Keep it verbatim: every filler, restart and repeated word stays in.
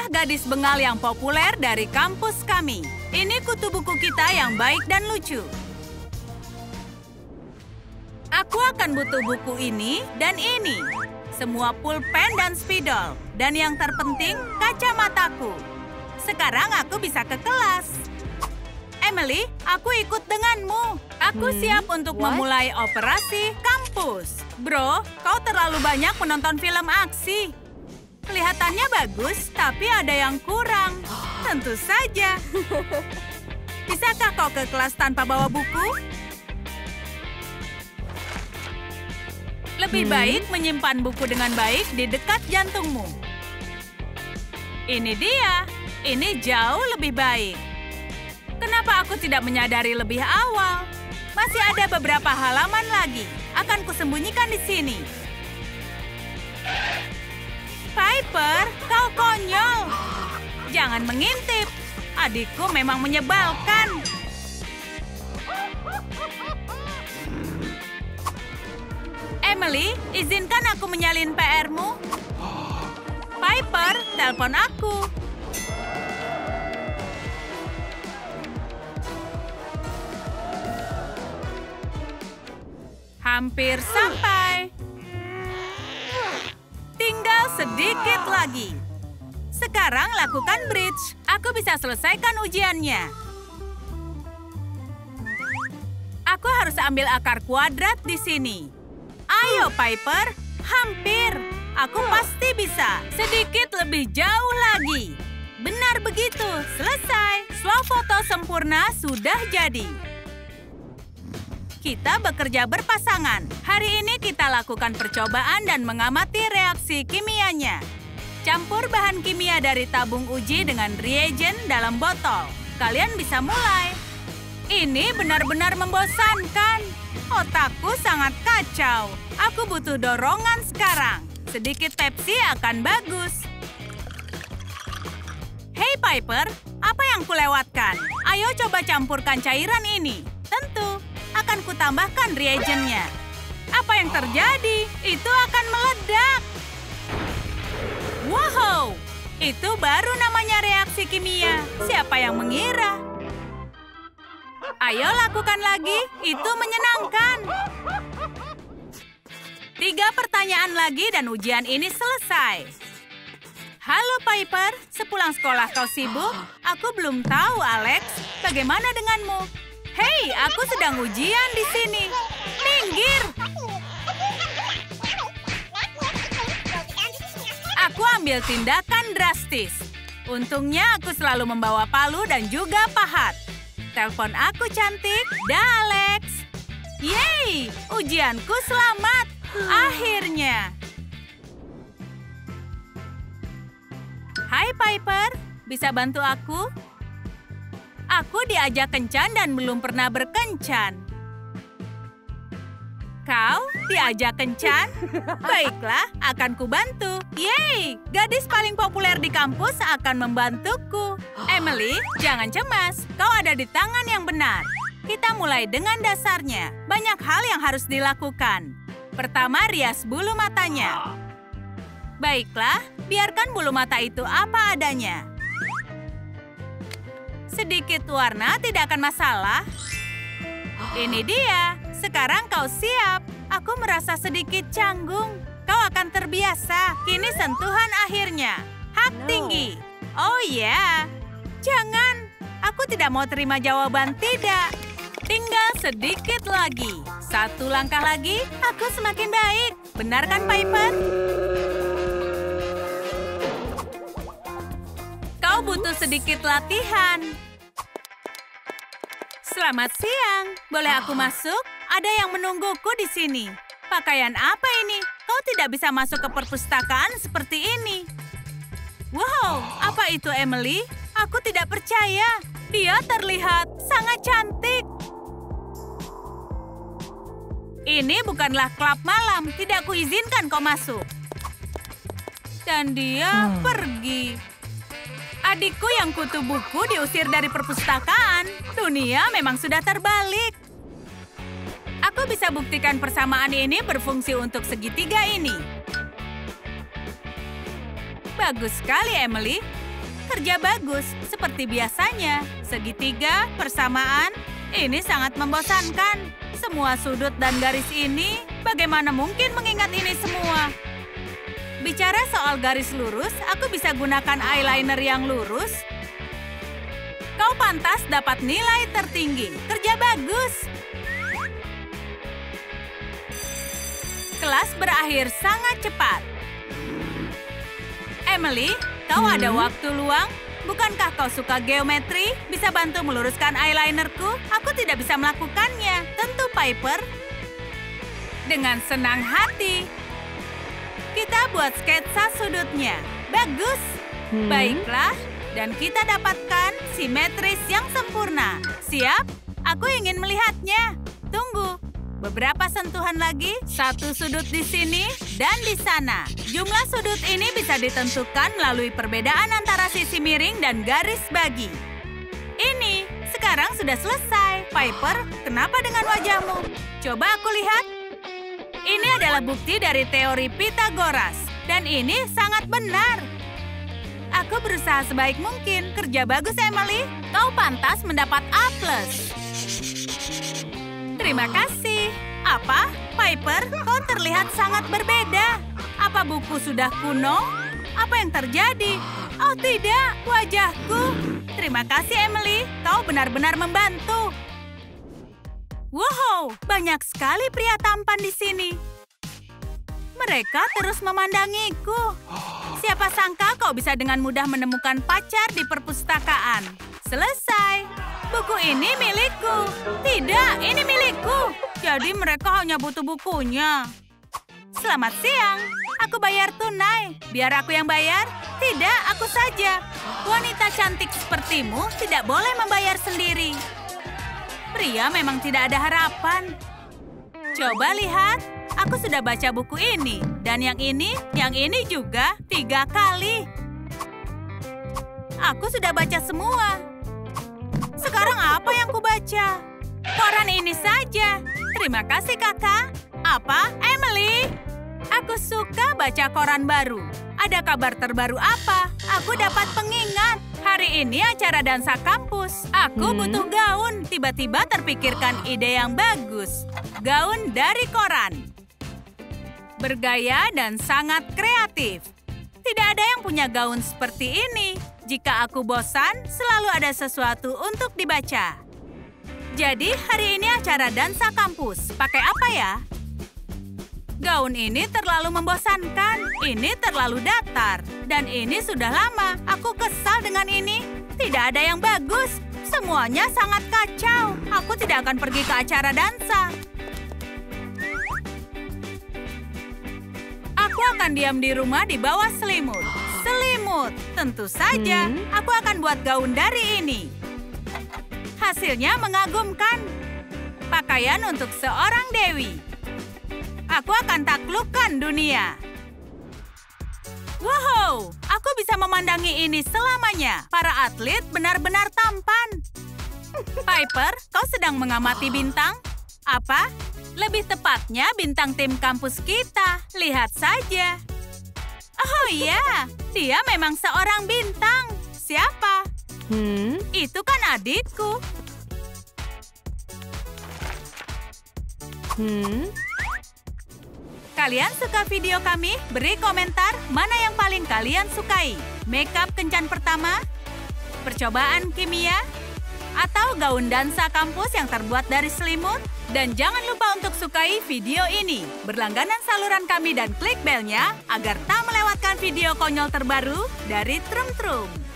Inilah gadis bengal yang populer dari kampus kami. Ini kutu buku kita yang baik dan lucu. Aku akan butuh buku ini dan ini. Semua pulpen dan spidol. Dan yang terpenting, kacamataku. Sekarang aku bisa ke kelas. Emily, aku ikut denganmu. Aku Hmm, siap untuk what? memulai operasi kampus. Bro, kau terlalu banyak menonton film aksi. Kelihatannya bagus, tapi ada yang kurang. Tentu saja. Bisakah kau ke kelas tanpa bawa buku? Lebih Hmm. baik menyimpan buku dengan baik di dekat jantungmu. Ini dia. Ini jauh lebih baik. Kenapa aku tidak menyadari lebih awal? Masih ada beberapa halaman lagi. Akan kusembunyikan di sini. Piper, kau konyol. Jangan mengintip. Adikku memang menyebalkan. Emily, izinkan aku menyalin P R-mu. Piper, telepon aku. Hampir sampai. Tinggal sedikit lagi. Sekarang lakukan bridge. Aku bisa selesaikan ujiannya. Aku harus ambil akar kuadrat di sini. Ayo, Piper. Hampir. Aku pasti bisa. Sedikit lebih jauh lagi. Benar begitu. Selesai. Swafoto sempurna sudah jadi. Kita bekerja berpasangan. Hari ini kita lakukan percobaan dan mengamati reaksi kimianya. Campur bahan kimia dari tabung uji dengan reagen dalam botol. Kalian bisa mulai. Ini benar-benar membosankan. Otakku sangat kacau. Aku butuh dorongan sekarang. Sedikit Pepsi akan bagus. Hei Piper, apa yang kulewatkan? Ayo coba campurkan cairan ini. Tentu. Akan kutambahkan reagennya. Apa yang terjadi? Itu akan meledak. Wow, itu baru namanya reaksi kimia. Siapa yang mengira? Ayo lakukan lagi, itu menyenangkan. Tiga pertanyaan lagi dan ujian ini selesai. Halo Piper, sepulang sekolah kau sibuk? Aku belum tahu, Alex. Bagaimana denganmu? Hei, aku sedang ujian di sini. Minggir! Aku ambil tindakan drastis. Untungnya aku selalu membawa palu dan juga pahat. Telepon aku cantik, dah Alex. Yeay, ujianku selamat. Akhirnya. Hai Piper, bisa bantu aku? Aku diajak kencan dan belum pernah berkencan. Kau diajak kencan? Baiklah, akan kubantu. Yeay, gadis paling populer di kampus akan membantuku. Emily, jangan cemas. Kau ada di tangan yang benar. Kita mulai dengan dasarnya. Banyak hal yang harus dilakukan. Pertama, rias bulu matanya. Baiklah, biarkan bulu mata itu apa adanya. Sedikit warna tidak akan masalah. Ini dia. Sekarang kau siap. Aku merasa sedikit canggung. Kau akan terbiasa. Kini sentuhan akhirnya. Hak tinggi. Oh ya. Jangan. Aku tidak mau terima jawaban tidak. Tinggal sedikit lagi. Satu langkah lagi, aku semakin baik. Benar kan, Piper? Kau butuh sedikit latihan. Selamat siang. Boleh aku masuk? Ada yang menungguku di sini. Pakaian apa ini? Kau tidak bisa masuk ke perpustakaan seperti ini. Wow, apa itu Emily? Aku tidak percaya. Dia terlihat sangat cantik. Ini bukanlah klub malam. Tidak kuizinkan kau masuk. Dan dia pergi. Adikku yang kutu buku diusir dari perpustakaan. Dunia memang sudah terbalik. Aku bisa buktikan persamaan ini berfungsi untuk segitiga ini. Bagus sekali, Emily. Kerja bagus, seperti biasanya. Segitiga, persamaan, ini sangat membosankan. Semua sudut dan garis ini, bagaimana mungkin mengingat ini semua? Bicara soal garis lurus, aku bisa gunakan eyeliner yang lurus. Kau pantas dapat nilai tertinggi. Kerja bagus. Kelas berakhir sangat cepat. Emily, kau hmm? ada waktu luang? Bukankah kau suka geometri? Bisa bantu meluruskan eyelinerku? Aku tidak bisa melakukannya. Tentu, Piper. Dengan senang hati. Kita buat sketsa sudutnya. Bagus. Hmm? Baiklah. Dan kita dapatkan simetris yang sempurna. Siap? Aku ingin melihatnya. Tunggu. Beberapa sentuhan lagi, satu sudut di sini dan di sana. Jumlah sudut ini bisa ditentukan melalui perbedaan antara sisi miring dan garis bagi. Ini, sekarang sudah selesai. Piper, kenapa dengan wajahmu? Coba aku lihat. Ini adalah bukti dari teori Pythagoras. Dan ini sangat benar. Aku berusaha sebaik mungkin. Kerja bagus, Emily. Kau pantas mendapat A plus. Terima kasih. Apa? Piper, kau terlihat sangat berbeda. Apa buku sudah kuno? Apa yang terjadi? Oh tidak, wajahku. Terima kasih, Emily. Kau benar-benar membantu. Wow, banyak sekali pria tampan di sini. Mereka terus memandangiku. Siapa sangka kau bisa dengan mudah menemukan pacar di perpustakaan. Selesai. Buku ini milikku. Tidak, ini milikku. Jadi mereka hanya butuh bukunya. Selamat siang. Aku bayar tunai. Biar aku yang bayar? Tidak, aku saja. Wanita cantik sepertimu tidak boleh membayar sendiri. Pria memang tidak ada harapan. Coba lihat. Aku sudah baca buku ini. Dan yang ini, yang ini juga tiga kali. Aku sudah baca semua. Sekarang apa yang kubaca? Koran ini saja. Terima kasih, kakak. Apa? Emily? Aku suka baca koran baru. Ada kabar terbaru apa? Aku dapat pengingat. Hari ini acara dansa kampus. Aku hmm? butuh gaun. Tiba-tiba terpikirkan ide yang bagus. Gaun dari koran. Bergaya dan sangat kreatif. Tidak ada yang punya gaun seperti ini. Jika aku bosan, selalu ada sesuatu untuk dibaca. Jadi, hari ini acara dansa kampus. Pakai apa ya? Gaun ini terlalu membosankan. Ini terlalu datar. Dan ini sudah lama. Aku kesal dengan ini. Tidak ada yang bagus. Semuanya sangat kacau. Aku tidak akan pergi ke acara dansa. Aku akan diam di rumah di bawah selimut. Selimut. Tentu saja, hmm? aku akan buat gaun dari ini. Hasilnya mengagumkan. Pakaian untuk seorang dewi. Aku akan taklukkan dunia. Wow, aku bisa memandangi ini selamanya. Para atlet benar-benar tampan. Piper, kau sedang mengamati bintang? Apa? Lebih tepatnya bintang tim kampus kita. Lihat saja. Oh iya, dia memang seorang bintang. Siapa? Hmm? Itu kan adikku. Hmm? Kalian suka video kami? Beri komentar mana yang paling kalian sukai. Makeup kencan pertama? Percobaan kimia? Atau gaun dansa kampus yang terbuat dari selimut? Dan jangan lupa untuk sukai video ini. Berlangganan saluran kami dan klik belnya agar tak melewatkan video konyol terbaru dari Trum Trum.